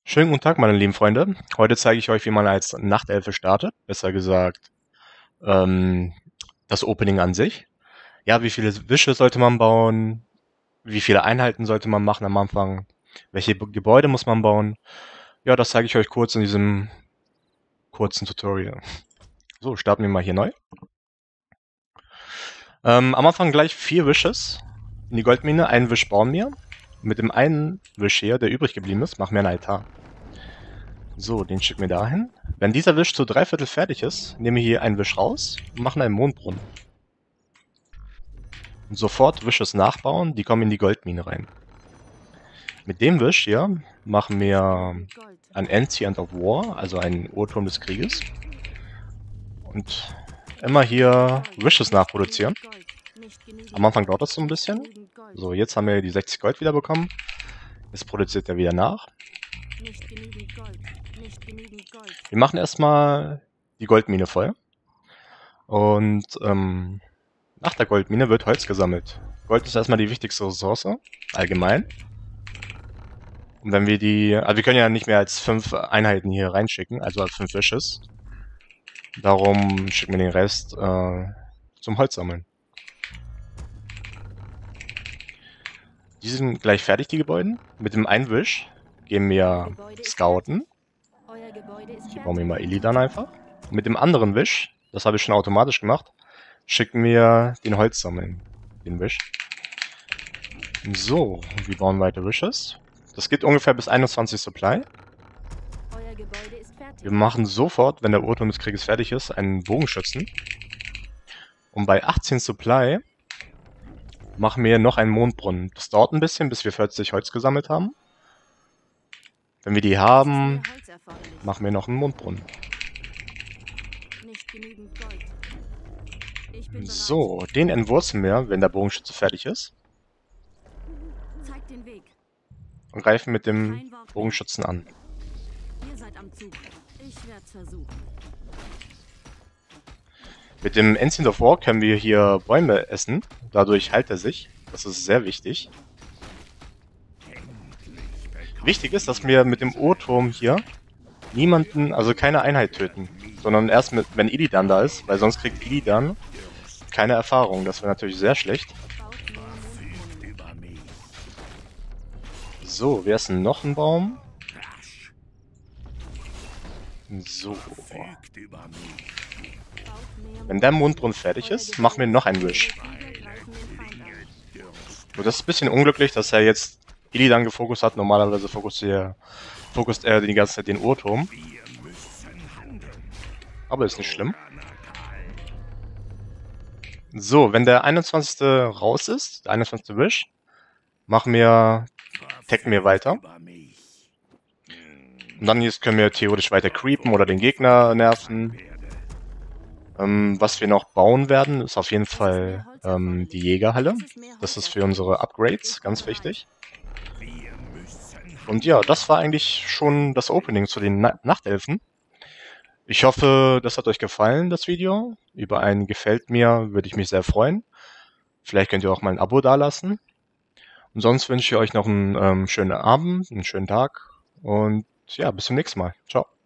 Schönen guten Tag, meine lieben Freunde. Heute zeige ich euch, wie man als Nachtelfe startet. Besser gesagt, ähm, das Opening an sich. Ja, wie viele Wische sollte man bauen? Wie viele Einheiten sollte man machen am Anfang? Welche Gebäude muss man bauen? Ja, das zeige ich euch kurz in diesem kurzen Tutorial. So, starten wir mal hier neu. Am Anfang gleich 4 Wishes in die Goldmine. Einen Wisch bauen wir. Mit dem einen Wisch hier, der übrig geblieben ist, machen wir einen Altar. So, den schicken wir dahin. Wenn dieser Wisch zu 3/4 fertig ist, nehmen wir hier einen Wisch raus und machen einen Mondbrunnen. Und sofort Wishes nachbauen, die kommen in die Goldmine rein. Mit dem Wisch hier machen wir ein Ancient of War, also einen Uhrturm des Krieges. Und immer hier Wishes nachproduzieren. Am Anfang dauert das so ein bisschen. So, jetzt haben wir die 60 Gold wieder bekommen. Jetzt produziert er wieder nach. Wir machen erstmal die Goldmine voll. Und nach der Goldmine wird Holz gesammelt. Gold ist erstmal die wichtigste Ressource, allgemein. Und wenn wir also wir können ja nicht mehr als 5 Einheiten hier reinschicken, also als 5 Wishes. Darum schicken wir den Rest zum Holzsammeln. Die sind gleich fertig, die Gebäude. Mit dem einen Wisch gehen wir scouten. Hier bauen wir mal Illidan einfach. Und mit dem anderen Wisch, das habe ich schon automatisch gemacht, schicken wir den Holz sammeln. Den Wisch. So, wir bauen weiter Wishes. Das geht ungefähr bis 21 Supply. Wir machen sofort, wenn der Uhrturm des Krieges fertig ist, einen Bogenschützen. Und bei 18 Supply machen wir noch einen Mondbrunnen. Das dauert ein bisschen, bis wir 40 Holz gesammelt haben. Wenn wir die haben, machen wir noch einen Mondbrunnen. So, den entwurzeln wir, wenn der Bogenschütze fertig ist. Und greifen mit dem Bogenschützen an. Mit dem Ancient of War können wir hier Bäume essen. Dadurch heilt er sich. Das ist sehr wichtig. Wichtig ist, dass wir mit dem Uhrturm hier niemanden, also keine Einheit töten. Sondern erst wenn Illidan da ist, weil sonst kriegt Illidan keine Erfahrung. Das wäre natürlich sehr schlecht. So, wir essen noch einen Baum. So. Wenn der Mondbrunnen fertig ist, machen wir noch einen Wisch. So, das ist ein bisschen unglücklich, dass er jetzt Illidan gefokust hat. Normalerweise fokust er die ganze Zeit den Uhrturm. Aber ist nicht schlimm. So, wenn der 21. raus ist, der 21. Wisch, tacken wir weiter. Und dann jetzt können wir theoretisch weiter creepen oder den Gegner nerven. Was wir noch bauen werden, ist auf jeden Fall die Jägerhalle. Das ist für unsere Upgrades ganz wichtig. Und ja, das war eigentlich schon das Opening zu den Nachtelfen. Ich hoffe, das hat euch gefallen, das Video. Über ein Gefällt mir würde ich mich sehr freuen. Vielleicht könnt ihr auch mal ein Abo dalassen. Und sonst wünsche ich euch noch einen schönen Abend, einen schönen Tag und ja, bis zum nächsten Mal. Ciao.